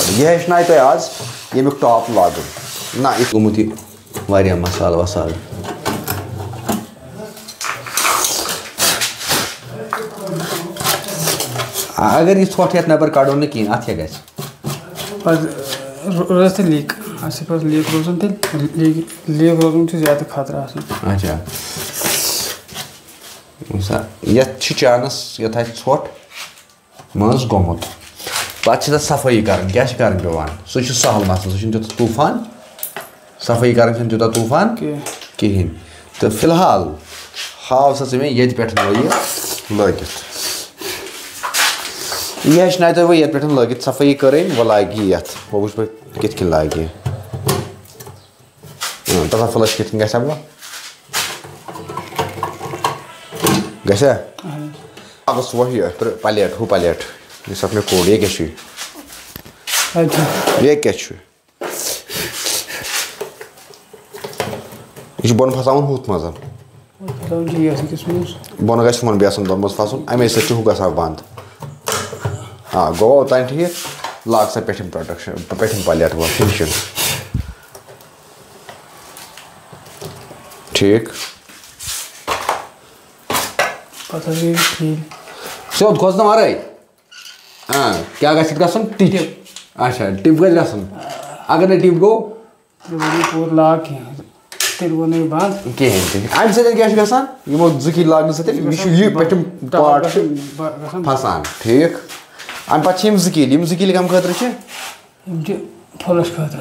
ये हेचनाय तो आज यमुक टॉप लागुन ना गोमुत वारिया मसाल वसाल अगर ये ोट ये नबर कड़ो ना कहें अत क्या रोज लीक लीक रोजान लीक रोजन ज्यादा खतरा अच्छा ये चानस ये ोट मज गोमुत पे सफाई कर क्या कर पेवान सह सहल मसल सह तूफान सफाई कर तूफान कहें तो फिलहाल हाव सा मे ये पे लगित यह हेचनाय तो ये पे लगित सफाई कर वो लागी ये वो वो कित लागी तथा फ्लश कित ग अगस वो प्लेट हु प्लेट इस मे कोड ये क्या यह बोन फसान हुत मज बोन ग बेसन दोन मज फसन अमे सू हु ग बंद हाँ गो ओतान ठीक लाग सा पेठम प्रोडक्शन पेठम प्लेट वो फिनिशिंग ठीक सोद खोज ना मारे हाँ क्या टिप अच्छा टिप ग अगर न टिप गो पूर लाग तेल वो नहीं बंद कहें अमे सो यमो जुकी लागन सह पेठम पार्ट फसान ठीक अम पे जकील कम खतर फलस खतर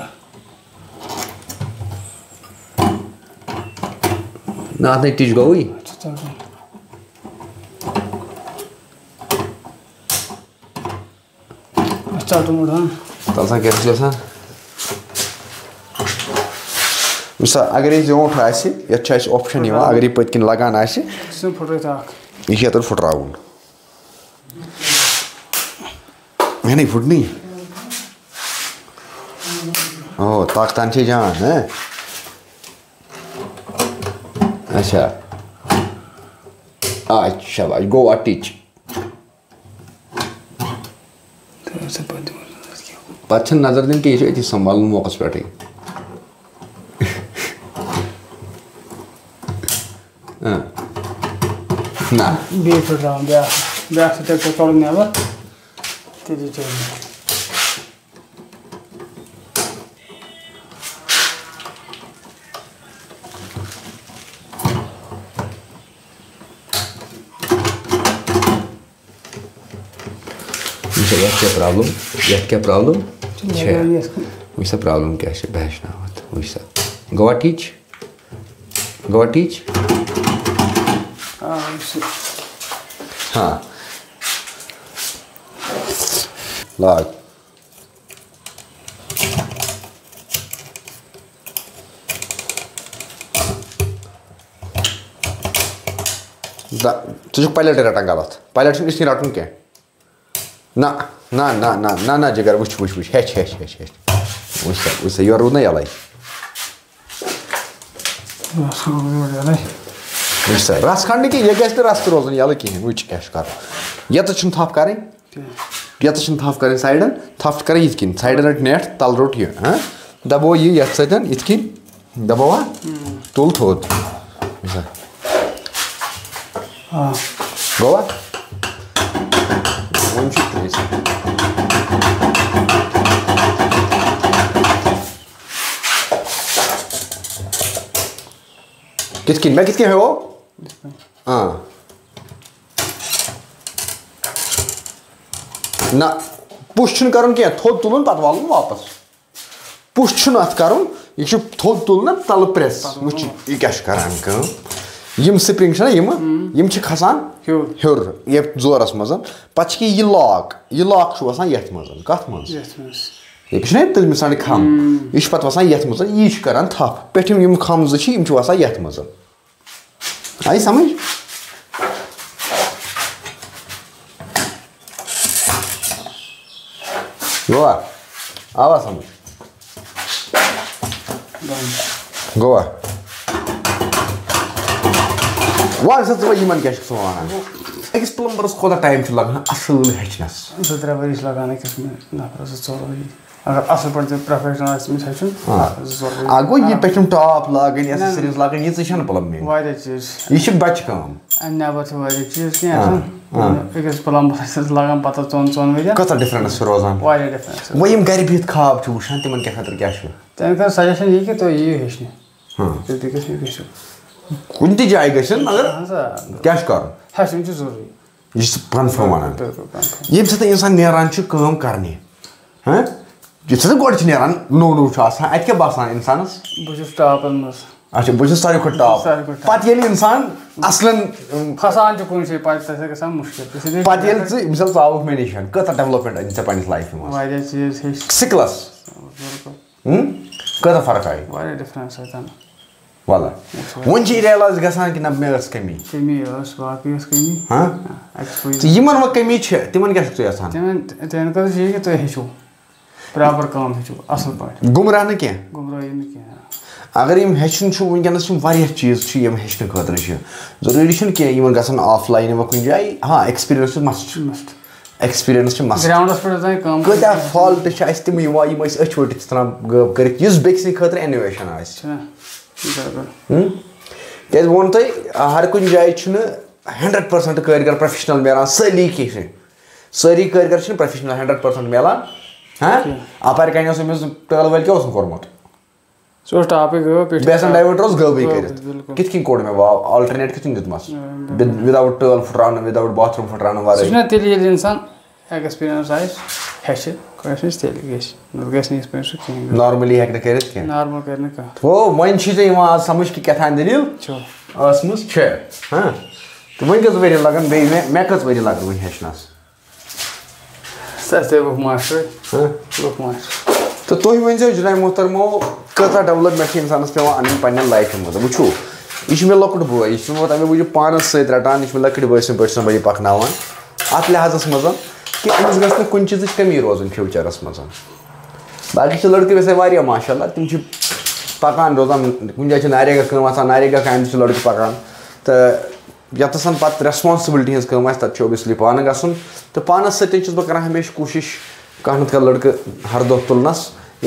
ना अत टिच गोई तल सा क्या मिसा अगर ये जोट ये ऑप्शन अगर ये पत्किन लगान यह फुटराउन मैं नहीं फुटनी ओ ताकतान छे जान है अच्छा अच्छा भाई गो टीच पे नजर दिन कि ये संभाल मौका पे ना बे फुटराउन ब्या कड़ नबर तेजी चाहिए क्या प्रॉब्लम वैसा प्रॉब्लम क्या बहना वैसा गोवा टीच हाँ लाग तुझे पायलट रटान गलत पायलट इस रटन क्या ना ना ना ना ना ना जिगर वो योर रूद ना यल रस खंड कि यह गस रस रोजन यल कहें वो क्या कर ये तो थप कर ये तो थप कर साइडन थप कर ये साइडन रट नेट तल रोट यह दबो यह ये सतन ये दबोवा तुल थोद गोवा कितकिन मैं कितके है वो हाँ ना पुश कर थोद तुलन पे वालन वापस पुश अत कर यह थोद तुलन तल प्रेस वो यह क्या यम स्प्रिंग यम खसान हर ये जोरस मज पे यह लॉक ये कत मज ये तलम सान खम यह पे वसान ये मज यह कर थप पेठम यम खम जम वसान ये मज आई समझ गोवा आवा समझ गोवा वन सा वन क्या वन अकिस प्लम्बरस कोता टाइम लगे असल हेचनस 2-3 वरिस लगान अकिस नफरस 4 वरी अगर असल पे प्रोफेशनल गो ये पे टॉप लागन एक्सेसरीज लागन ये प्लम्बिंग चीज यह बच्चे कम नबर चीज कस प्लम्बरस लगान पता चोन वे कत डिफरेंस रोजान डिफरेंस वो गरि बिहित ख्वाब वुचान तिमन क्या खतर क्या तमें सजेशन ये कि तुम यीयू हेचने कुन ती जाए गसन मगर क्या कर हेचन जरूरी यह कन्फर्म वन ये इंसान नेरान काम करने हाँ ये गोड नेरान नो नो अत क्या बसान इंसानस बहुत टॉपन मज अच्छा बहुत सारे खुद टॉप पत ये इंसान असलन फसान कुन जाए पे ग मुश्किल पे मिसाल चावक मे निश कत डेवलपमेंट अन पे लाइफ में चीज सिकलस कत फर्क आई डिफरेंस वाला वन रियलाइज गसान कि ना मे कमी बाकी कमी हाँ यमन वो कमी तिमन क्या तमें कर कि तुम हेचो प्रॉपर काम हेचो असल पे गुमराह न क्या गुमराही न क्या अगर यम हेचन वनस चीज हेचन खतर जरूरी क्या गसान ऑफलाइन व कुछ जाए हाँ experience must experience must grounds पे कत्या फॉल्ट तम अच वट तना गब कर बेस खतर इनोवेशन क्या वो तुम हर कुछ जाए 100% कारीगर प्रोफेशनल मिलान सारी कारीगर प्रोफेशनल 100% मिलान हाँ अपर कन टल वल क्या कोर्मुत बेसन डाइवर्टर गबे कर कित कोड़ मे आल्टरनेट कित दितमस विदाउट टल फुटरान विदाउट बाथरूम फुटरान वारे तेल इंसान एक्सपीरियंस हेच नॉर्मली हेक कर नॉर्मल कर वो वन आज समझ कि क्या दलील हाँ तो वन कत वरी लगन मे कत वरी लगन वन हेचनस तो तुम वन जनाब मोहतरमो कत डेवलपमेंट इंसानस पे अन पे लाइफ मज वो यह मे लकुट बोई यह तमें मूजूब पानस सत रटान यह लकट बस पे बड़ी पकनान अत लिहाजस मज कि अमिस गई कुछ चीज कमी रोजन फ्यूचरस मज बाकी लड़के वैसे वारिया माशाल्लाह तुम पकान रोजान कुछ जाए नारेगा कम नारेगा काम लड़के पकान तो यतसन पे रेस्पॉन्सिबिलिटी हज कम तब ओबियसली पान गसन तो पानस सत्य बह कर हमेशा कोशिश कह नत लड़के हर दह तुलनस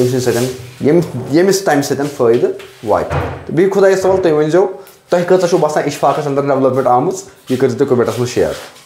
यमिस तम सत्य फायदे वात तो बी खुदा सवाल तुम वो तुम कत बसान इशफाकस अंदर डेवलपमेंट आम यह कर कमेंटस में शेयर।